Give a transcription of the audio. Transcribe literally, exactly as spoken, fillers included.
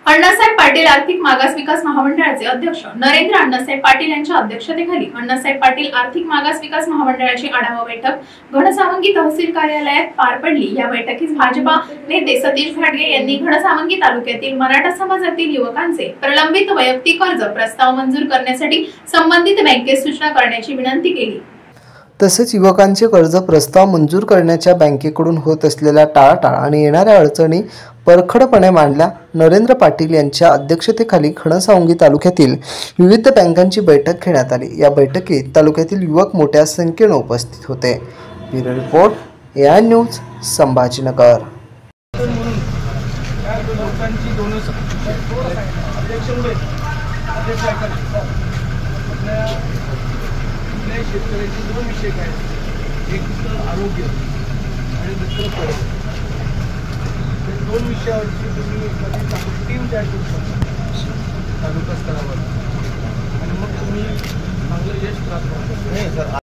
अण्णासाहेब पाटील आर्थिक मागास विकास महामंडळाचे अध्यक्ष नरेंद्र अण्णासाहेब पाटील यांच्या अध्यक्षतेखाली अण्णासाहेब पाटील आर्थिक मागास विकास महामंडळाची आढावा बैठक घनसावंगी तहसील कार्यालयात पार पडली। या बैठकीस भाजपा नेते सतीश घाटगे यांनी घनसावंगी तालुक्यातील मराठा समाजातील युवकांचे प्रलंबित वैयक्तिक कर्ज प्रस्ताव मंजूर करण्यासाठी संबंधित बँकेस सूचना करण्याची विनंती केली। तसेच युवकांचे कर्ज प्रस्ताव मंजूर करण्याच्या बँकेकडून होत असलेल्या टाळाटाळ आणि येणाऱ्या अडचणी परखडपणे मांडल्या। नरेंद्र पाटील यांच्या अध्यक्षतेखाली घनसावंगी तालुक्यातील विविध बँकांची बैठक घेण्यात आली। या बैठकीत तालुक्यातील युवक मोठ्या संख्येने उपस्थित होते। Bureau report A I news Sambhajinagar. शेतकऱ्याचे दोन विषय काय, एक तर आरोग्य आणि दुसरं पैसे। दोन विषयावरची तुम्ही एखादी टीम तयार करू शकता तालुका स्तरावर आणि मग तुम्ही चांगलं यश प्राप्त करू शकता।